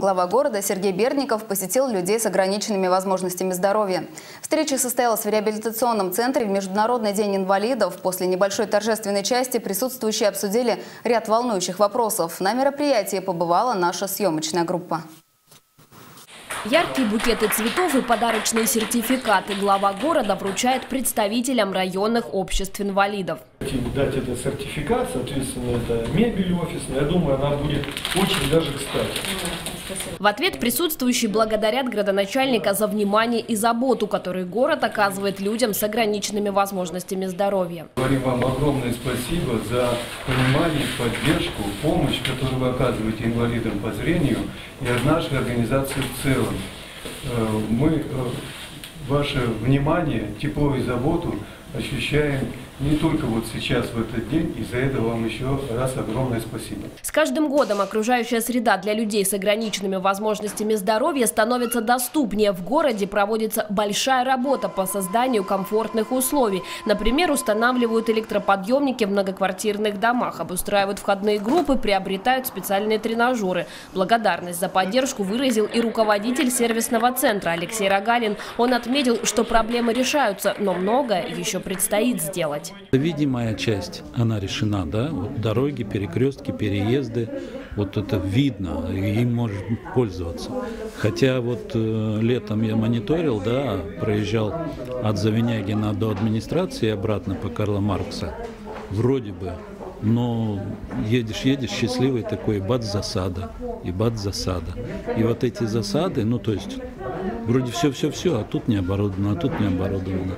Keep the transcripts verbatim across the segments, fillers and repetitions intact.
Глава города Сергей Бердников посетил людей с ограниченными возможностями здоровья. Встреча состоялась в реабилитационном центре в Международный день инвалидов. После небольшой торжественной части присутствующие обсудили ряд волнующих вопросов. На мероприятии побывала наша съемочная группа. Яркие букеты цветов и подарочные сертификаты глава города вручает представителям районных обществ инвалидов. Хотим дать этот сертификат, соответственно, это мебель офисная. Я думаю, она будет очень даже кстати. В ответ присутствующие благодарят градоначальника за внимание и заботу, которую город оказывает людям с ограниченными возможностями здоровья. Говорим вам огромное спасибо за понимание, поддержку, помощь, которую вы оказываете инвалидам по зрению и от нашей организации в целом. Мы ваше внимание, тепло и заботу ощущаем не только вот сейчас, в этот день, и за это вам еще раз огромное спасибо. С каждым годом окружающая среда для людей с ограниченными возможностями здоровья становится доступнее. В городе проводится большая работа по созданию комфортных условий. Например, устанавливают электроподъемники в многоквартирных домах, обустраивают входные группы, приобретают специальные тренажеры. Благодарность за поддержку выразил и руководитель сервисного центра Алексей Рогалин. Он отметил, что проблемы решаются, но многое еще предстоит сделать. Видимая часть, она решена, да, вот дороги, перекрестки, переезды, вот это видно, и им можно пользоваться. Хотя вот э, летом я мониторил, да, проезжал от Завинягина до администрации и обратно по Карла Маркса, вроде бы, но едешь, едешь счастливый такой, и бац засада, и бац засада. И вот эти засады, ну то есть, вроде все-все-все, а тут не оборудовано, а тут не оборудовано.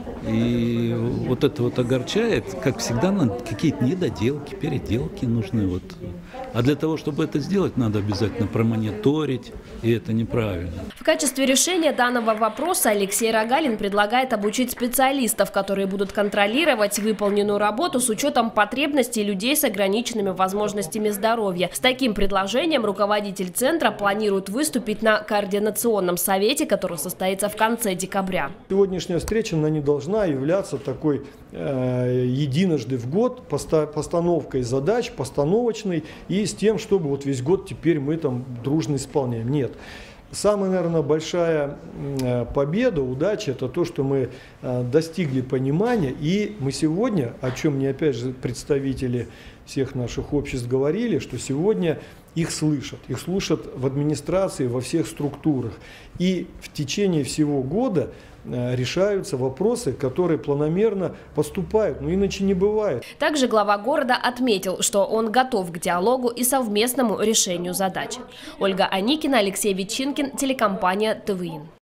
И вот это вот огорчает, как всегда, какие-то недоделки, переделки нужны. Вот. А для того, чтобы это сделать, надо обязательно промониторить, и это неправильно. В качестве решения данного вопроса Алексей Рогалин предлагает обучить специалистов, которые будут контролировать выполненную работу с учетом потребностей людей с ограниченными возможностями здоровья. С таким предложением руководитель центра планирует выступить на координационном совете, который состоится в конце декабря. Сегодняшняя встреча, она не должна являться такой э, единожды в год поста постановкой задач, постановочной, и с тем, чтобы вот весь год теперь мы там дружно исполняем. Нет. Самая, наверное, большая э, победа, удача – это то, что мы э, достигли понимания, и мы сегодня, о чем мне опять же представители всех наших обществ говорили, что сегодня их слышат, их слушают в администрации, во всех структурах. И в течение всего года решаются вопросы, которые планомерно поступают, но иначе не бывает. Также глава города отметил, что он готов к диалогу и совместному решению задач. Ольга Аникина, Алексей Ветчинкин, телекомпания ТВИ.